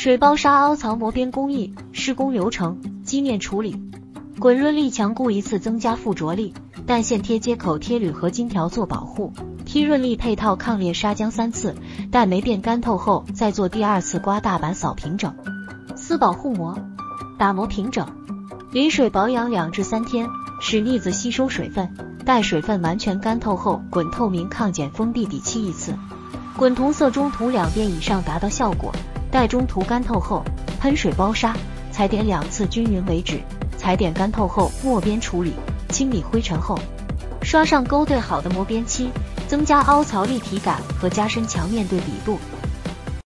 水包砂凹槽磨边工艺施工流程：机面处理，滚润力强固一次增加附着力，弹线贴接口贴铝合金条做保护，踢润力配套抗裂砂浆3次，待霉变干透后再做第2次刮大板扫平整。撕保护膜，打磨平整，淋水保养2至3天，使腻子吸收水分，待水分完全干透后滚透明抗碱封闭底漆一次，滚同色中涂2遍以上达到效果，待中涂干透后喷水包砂，踩点2次均匀为止，踩点干透后抹边处理，清理灰尘后刷上勾兑好的磨边漆，增加凹槽立体感和加深墙面对比度。